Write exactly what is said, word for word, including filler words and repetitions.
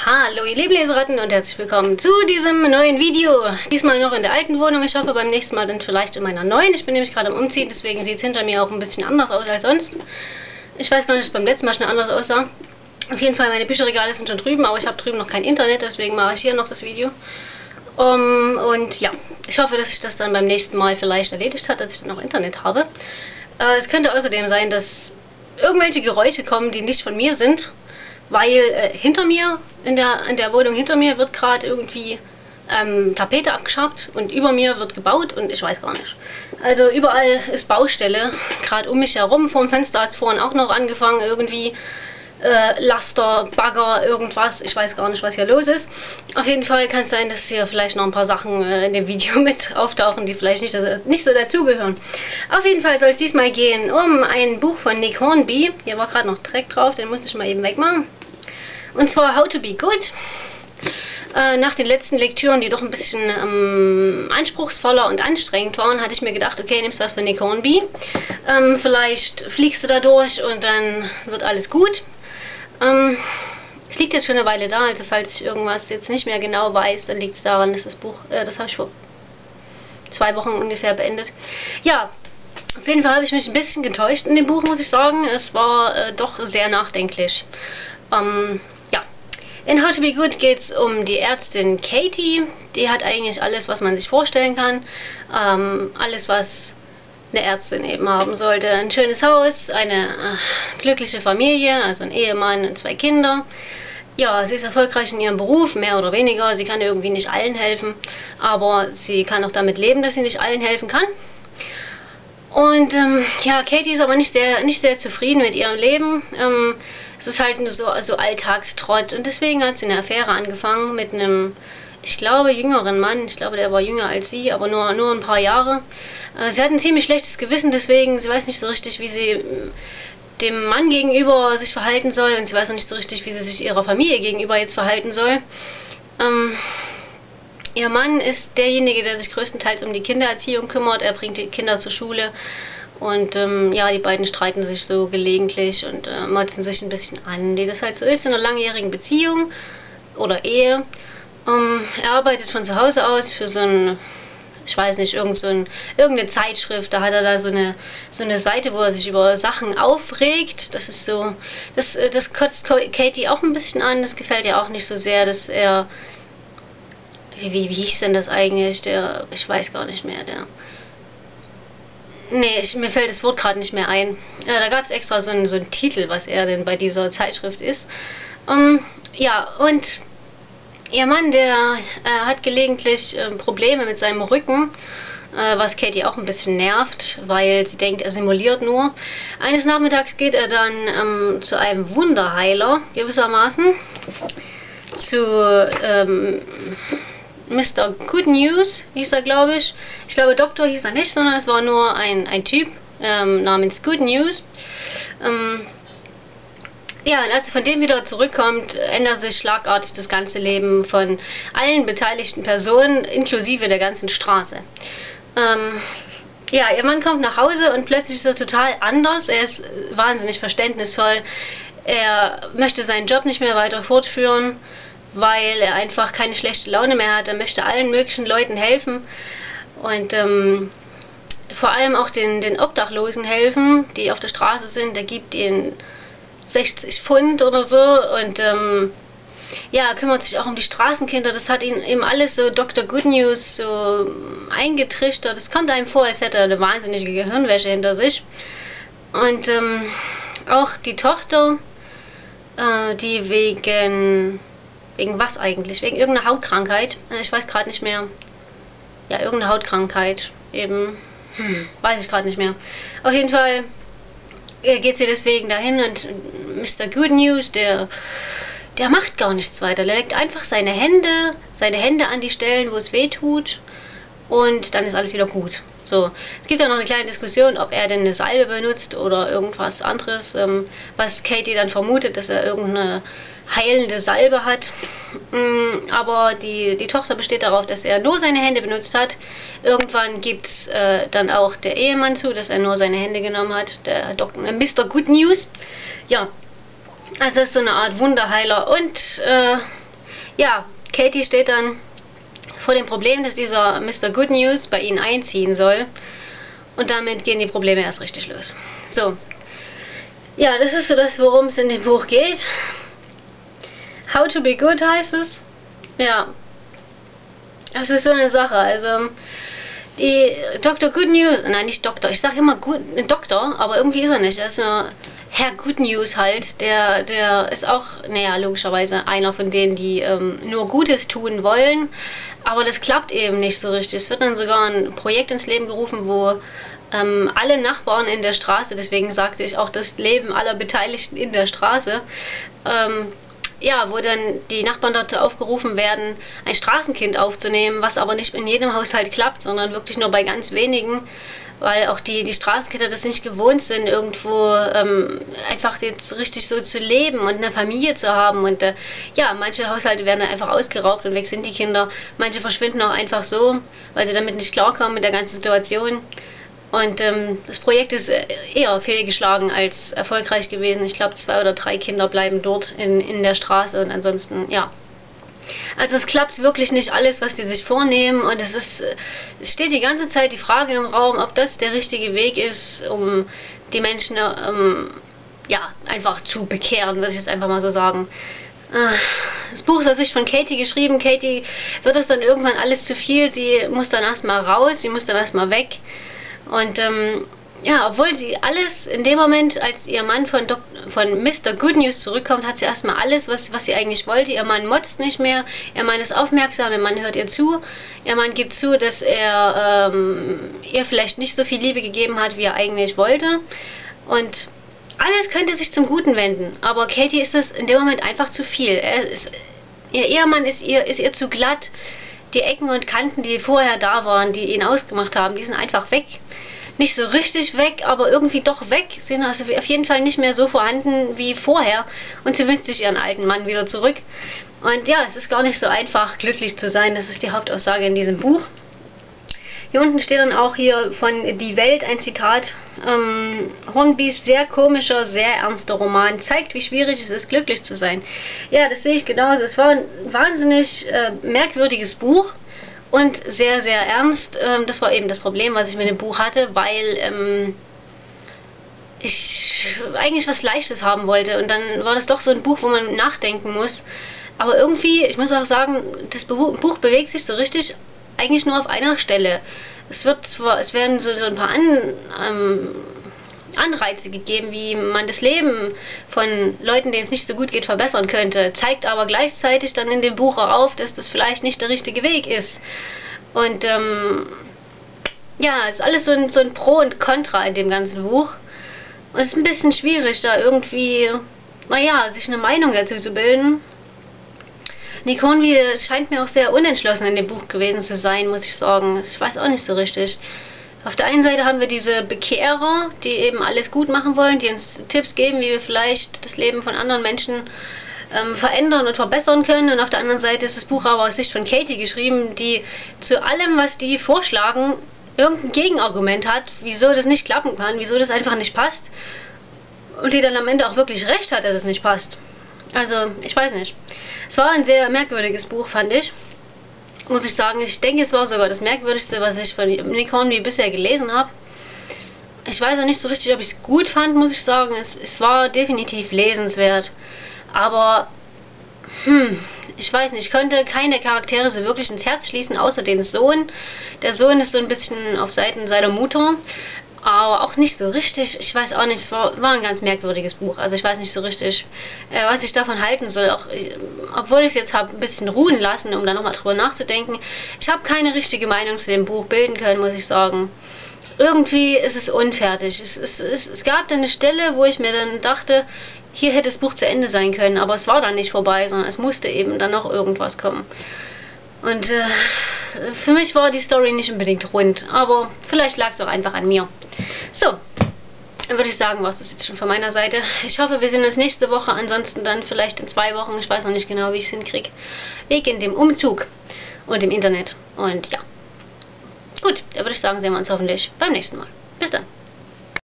Hallo ihr lieben Leseratten und herzlich willkommen zu diesem neuen Video. Diesmal noch in der alten Wohnung, ich hoffe beim nächsten Mal dann vielleicht in meiner neuen. Ich bin nämlich gerade am Umziehen, deswegen sieht es hinter mir auch ein bisschen anders aus als sonst. Ich weiß gar nicht, ob es beim letzten Mal schon anders aussah. Auf jeden Fall, meine Bücherregale sind schon drüben, aber ich habe drüben noch kein Internet, deswegen mache ich hier noch das Video. Um, und ja, ich hoffe, dass sich das dann beim nächsten Mal vielleicht erledigt hat, dass ich dann noch Internet habe. Äh, es könnte außerdem sein, dass irgendwelche Geräusche kommen, die nicht von mir sind. Weil äh, hinter mir, in der, in der Wohnung hinter mir, wird gerade irgendwie ähm, Tapete abgeschabt und über mir wird gebaut und ich weiß gar nicht. Also überall ist Baustelle, gerade um mich herum. Vorm Fenster hat es vorhin auch noch angefangen, irgendwie äh, Laster, Bagger, irgendwas. Ich weiß gar nicht, was hier los ist. Auf jeden Fall kann es sein, dass hier vielleicht noch ein paar Sachen äh, in dem Video mit auftauchen, die vielleicht nicht, nicht so dazugehören. Auf jeden Fall soll es diesmal gehen um ein Buch von Nick Hornby. Hier war gerade noch Dreck drauf, den musste ich mal eben wegmachen. Und zwar How to Be Good. Äh, nach den letzten Lektüren, die doch ein bisschen ähm, anspruchsvoller und anstrengend waren, hatte ich mir gedacht, okay, nimmst was von Nick Hornby. Ähm, vielleicht fliegst du da durch und dann wird alles gut. Ähm, es liegt jetzt schon eine Weile da, also falls ich irgendwas jetzt nicht mehr genau weiß, dann liegt es daran, dass das Buch, äh, das habe ich vor zwei Wochen ungefähr beendet. Ja, auf jeden Fall habe ich mich ein bisschen getäuscht in dem Buch, muss ich sagen. Es war äh, doch sehr nachdenklich. Ähm, ja. In How to Be Good geht es um die Ärztin Katie. Die hat eigentlich alles, was man sich vorstellen kann. Ähm, alles, was eine Ärztin eben haben sollte. Ein schönes Haus, eine äh, glückliche Familie, also ein Ehemann und zwei Kinder. Ja, sie ist erfolgreich in ihrem Beruf, mehr oder weniger. Sie kann irgendwie nicht allen helfen, aber sie kann auch damit leben, dass sie nicht allen helfen kann. Und ähm, ja, Katie ist aber nicht sehr, nicht sehr zufrieden mit ihrem Leben. Ähm, es ist halt so, so Alltagstrott und deswegen hat sie eine Affäre angefangen mit einem, ich glaube, jüngeren Mann. Ich glaube, der war jünger als sie, aber nur, nur ein paar Jahre. Äh, sie hat ein ziemlich schlechtes Gewissen, deswegen, sie weiß nicht so richtig, wie sie äh, dem Mann gegenüber sich verhalten soll und sie weiß auch nicht so richtig, wie sie sich ihrer Familie gegenüber jetzt verhalten soll. Ähm, Ihr Mann ist derjenige, der sich größtenteils um die Kindererziehung kümmert. Er bringt die Kinder zur Schule und ähm, ja, die beiden streiten sich so gelegentlich und äh, motzen sich ein bisschen an, wie das halt so ist in einer langjährigen Beziehung oder Ehe. Ähm, er arbeitet von zu Hause aus für so ein, ich weiß nicht, irgend so ein, irgendeine Zeitschrift. Da hat er da so eine, so eine Seite, wo er sich über Sachen aufregt. Das ist so, das, das kotzt Katie auch ein bisschen an. Das gefällt ihr auch nicht so sehr, dass er Wie, wie, wie hieß denn das eigentlich? Der, ich weiß gar nicht mehr, der... Nee, ich, mir fällt das Wort gerade nicht mehr ein. Ja, da gab es extra so einen, so einen Titel, was er denn bei dieser Zeitschrift ist. Um, ja, und ihr Mann, der äh, hat gelegentlich äh, Probleme mit seinem Rücken, äh, was Katie auch ein bisschen nervt, weil sie denkt, er simuliert nur. Eines Nachmittags geht er dann ähm, zu einem Wunderheiler, gewissermaßen, zu... Ähm, Mister Good News hieß er, glaube ich. Ich glaube, Doktor hieß er nicht, sondern es war nur ein, ein Typ ähm, namens Good News. Ähm, ja, und als er von dem wieder zurückkommt, ändert sich schlagartig das ganze Leben von allen beteiligten Personen, inklusive der ganzen Straße. Ähm, ja, ihr Mann kommt nach Hause und plötzlich ist er total anders. Er ist wahnsinnig verständnisvoll. Er möchte seinen Job nicht mehr weiter fortführen, weil er einfach keine schlechte Laune mehr hat. Er möchte allen möglichen Leuten helfen und ähm, vor allem auch den, den Obdachlosen helfen, die auf der Straße sind. Er gibt ihnen sechzig Pfund oder so und ähm, ja, kümmert sich auch um die Straßenkinder. Das hat ihn eben alles so Doktor Good News so eingetrichtert. Es kommt einem vor, als hätte er eine wahnsinnige Gehirnwäsche hinter sich. Und ähm, auch die Tochter, äh, die wegen... Wegen was eigentlich? Wegen irgendeiner Hautkrankheit. Ich weiß gerade nicht mehr. Ja, irgendeine Hautkrankheit. Eben. Hm, weiß ich gerade nicht mehr. Auf jeden Fall geht sie deswegen dahin und Mister Good News, der, der macht gar nichts weiter. Der legt einfach seine Hände, seine Hände an die Stellen, wo es weh tut. Und dann ist alles wieder gut. So. Es gibt dann noch eine kleine Diskussion, ob er denn eine Salbe benutzt oder irgendwas anderes, ähm, was Katie dann vermutet, dass er irgendeine heilende Salbe hat. Aber die, die Tochter besteht darauf, dass er nur seine Hände benutzt hat. Irgendwann gibt es äh, dann auch der Ehemann zu, dass er nur seine Hände genommen hat, der Doktor, äh, Mister Good News. Ja, also das ist so eine Art Wunderheiler und äh, ja, Katie steht dann vor dem Problem, dass dieser Mister Good News bei ihnen einziehen soll. Und damit gehen die Probleme erst richtig los. So. Ja, das ist so das, worum es in dem Buch geht. How to be good heißt es. Ja. Das ist so eine Sache. Also, die Doktor Good News, nein, nicht Doktor, ich sage immer gut, Doktor, aber irgendwie ist er nicht. Er ist nur Herr Good News halt. Der, der ist auch, naja, logischerweise einer von denen, die ähm, nur Gutes tun wollen. Aber das klappt eben nicht so richtig. Es wird dann sogar ein Projekt ins Leben gerufen, wo ähm, alle Nachbarn in der Straße, deswegen sagte ich auch das Leben aller Beteiligten in der Straße, ähm, ja, wo dann die Nachbarn dazu aufgerufen werden, ein Straßenkind aufzunehmen, was aber nicht in jedem Haushalt klappt, sondern wirklich nur bei ganz wenigen, weil auch die, die Straßenkinder das nicht gewohnt sind, irgendwo ähm, einfach jetzt richtig so zu leben und eine Familie zu haben. Und äh, ja, manche Haushalte werden dann einfach ausgeraubt und weg sind die Kinder. Manche verschwinden auch einfach so, weil sie damit nicht klarkommen mit der ganzen Situation. Und ähm, das Projekt ist eher fehlgeschlagen als erfolgreich gewesen. Ich glaube, zwei oder drei Kinder bleiben dort in, in der Straße und ansonsten, ja. Also es klappt wirklich nicht alles, was die sich vornehmen, und es ist, es steht die ganze Zeit die Frage im Raum, ob das der richtige Weg ist, um die Menschen ähm, ja, einfach zu bekehren, würde ich jetzt einfach mal so sagen. Das Buch ist aus Sicht von Katie geschrieben. Katie wird es dann irgendwann alles zu viel, sie muss dann erstmal raus, sie muss dann erstmal weg. Und ähm, ja, obwohl sie alles in dem Moment, als ihr Mann von, Dok von Mister Good News zurückkommt, hat sie erstmal alles, was, was sie eigentlich wollte. Ihr Mann motzt nicht mehr, ihr Mann ist aufmerksam, ihr Mann hört ihr zu, ihr Mann gibt zu, dass er ähm, ihr vielleicht nicht so viel Liebe gegeben hat, wie er eigentlich wollte. Und alles könnte sich zum Guten wenden, aber Katie ist das in dem Moment einfach zu viel. Er ist, ihr Ehemann ist ihr, ist ihr zu glatt. Die Ecken und Kanten, die vorher da waren, die ihn ausgemacht haben, die sind einfach weg. Nicht so richtig weg, aber irgendwie doch weg. Sie sind also auf jeden Fall nicht mehr so vorhanden wie vorher. Und sie wünscht sich ihren alten Mann wieder zurück. Und ja, es ist gar nicht so einfach, glücklich zu sein. Das ist die Hauptaussage in diesem Buch. Hier unten steht dann auch hier von Die Welt ein Zitat. Ähm, Hornbys sehr komischer, sehr ernster Roman zeigt, wie schwierig es ist, glücklich zu sein. Ja, das sehe ich genauso. Es war ein wahnsinnig äh, merkwürdiges Buch. Und sehr, sehr ernst. Ähm, das war eben das Problem, was ich mit dem Buch hatte, weil ähm, ich eigentlich was Leichtes haben wollte. Und dann war das doch so ein Buch, wo man nachdenken muss. Aber irgendwie, ich muss auch sagen, das Buch bewegt sich so richtig eigentlich nur auf einer Stelle. Es wird zwar, es werden so, so ein paar An, ähm, Anreize gegeben, wie man das Leben von Leuten, denen es nicht so gut geht, verbessern könnte, zeigt aber gleichzeitig dann in dem Buch auch auf, dass das vielleicht nicht der richtige Weg ist. Und ähm, ja, es ist alles so ein, so ein Pro und Contra in dem ganzen Buch. Und es ist ein bisschen schwierig, da irgendwie, naja, sich eine Meinung dazu zu bilden. Nick Hornby scheint mir auch sehr unentschlossen in dem Buch gewesen zu sein, muss ich sagen. Ich weiß auch nicht so richtig. Auf der einen Seite haben wir diese Bekehrer, die eben alles gut machen wollen, die uns Tipps geben, wie wir vielleicht das Leben von anderen Menschen ähm, verändern und verbessern können. Und auf der anderen Seite ist das Buch aber aus Sicht von Katie geschrieben, die zu allem, was die vorschlagen, irgendein Gegenargument hat, wieso das nicht klappen kann, wieso das einfach nicht passt. Und die dann am Ende auch wirklich recht hat, dass es nicht passt. Also, ich weiß nicht. Es war ein sehr merkwürdiges Buch, fand ich. Muss ich sagen, ich denke, es war sogar das Merkwürdigste, was ich von Nick Hornby bisher gelesen habe. Ich weiß auch nicht so richtig, ob ich es gut fand, muss ich sagen. Es, es war definitiv lesenswert. Aber, hm, ich weiß nicht, ich konnte keine Charaktere so wirklich ins Herz schließen, außer den Sohn. Der Sohn ist so ein bisschen auf Seiten seiner Mutter, aber auch nicht so richtig. Ich weiß auch nicht, es war, war ein ganz merkwürdiges Buch. Also ich weiß nicht so richtig, äh, was ich davon halten soll. Auch, äh, obwohl ich es jetzt habe ein bisschen ruhen lassen, um da nochmal drüber nachzudenken. Ich habe keine richtige Meinung zu dem Buch bilden können, muss ich sagen. Irgendwie ist es unfertig. Es, es, es, es gab dann eine Stelle, wo ich mir dann dachte, hier hätte das Buch zu Ende sein können. Aber es war dann nicht vorbei, sondern es musste eben dann noch irgendwas kommen. Und äh, für mich war die Story nicht unbedingt rund, aber vielleicht lag es auch einfach an mir. So, dann würde ich sagen, war es das jetzt schon von meiner Seite. Ich hoffe, wir sehen uns nächste Woche, ansonsten dann vielleicht in zwei Wochen. Ich weiß noch nicht genau, wie ich es hinkriege. Wegen dem Umzug und im Internet. Und ja, gut, dann würde ich sagen, sehen wir uns hoffentlich beim nächsten Mal. Bis dann.